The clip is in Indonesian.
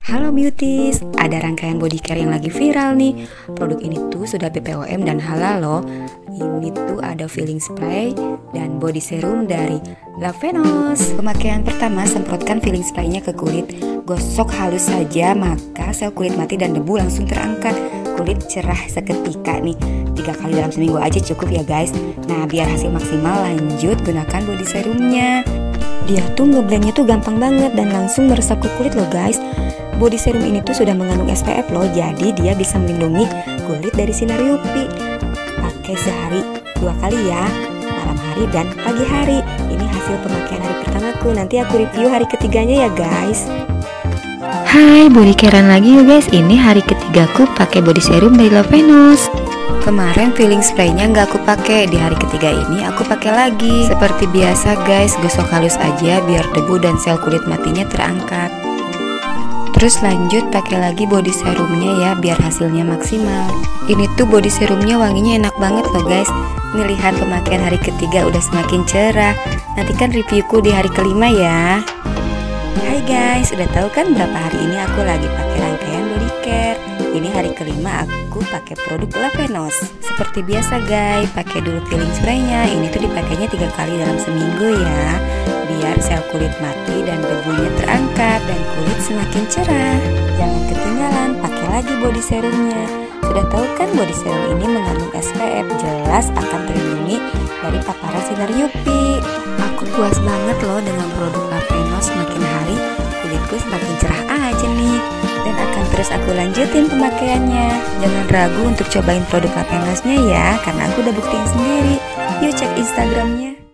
Halo beauties, ada rangkaian body care yang lagi viral nih. Produk ini tuh sudah BPOM dan halal loh. Ini tuh ada filling spray dan body serum dari Lavenos. Pemakaian pertama, semprotkan filling spraynya ke kulit. Gosok halus saja, maka sel kulit mati dan debu langsung terangkat. Kulit cerah seketika nih. 3 kali dalam seminggu aja cukup ya guys. Nah, biar hasil maksimal, lanjut gunakan body serumnya. Dia tuh ngeblendnya tuh gampang banget dan langsung meresap ke kulit loh guys. Body serum ini tuh sudah mengandung SPF loh, jadi dia bisa melindungi kulit dari sinar UV. Pakai sehari 2 kali ya, malam hari dan pagi hari. Ini hasil pemakaian hari pertamaku, nanti aku review hari ketiganya ya guys. Hai, body carean lagi yuk guys. Ini hari ketigaku pakai body serum dari Lavenos. Kemarin filling spraynya nggak aku pakai, di hari ketiga ini aku pakai lagi. Seperti biasa guys, gosok halus aja biar debu dan sel kulit matinya terangkat. Terus lanjut pakai lagi body serumnya ya, biar hasilnya maksimal. Ini tuh body serumnya wanginya enak banget loh guys. Ini lihat pemakaian hari ketiga udah semakin cerah. Nantikan reviewku di hari kelima ya. Hai guys, udah tahu kan berapa hari ini aku lagi pakai rangkaian body care. Ini hari kelima aku pakai produk Lavenos. Seperti biasa guys, pakai dulu filling spraynya. Ini tuh dipakainya 3 kali dalam seminggu ya, biar sel kulit mati dan debunya terangkat dan kulit semakin cerah. Jangan ketinggalan, pakai lagi body serumnya. Sudah tahu kan body serum ini mengandung SPF, jelas akan terlindungi dari paparan sinar UV. Aku puas banget loh dengan produk Lavenos. Semakin hari kulitku semakin cerah aja nih, dan akan terus aku lanjutin pemakaiannya. Jangan ragu untuk cobain produk Lavenosnya ya, karena aku udah buktiin sendiri. Yuk cek Instagramnya.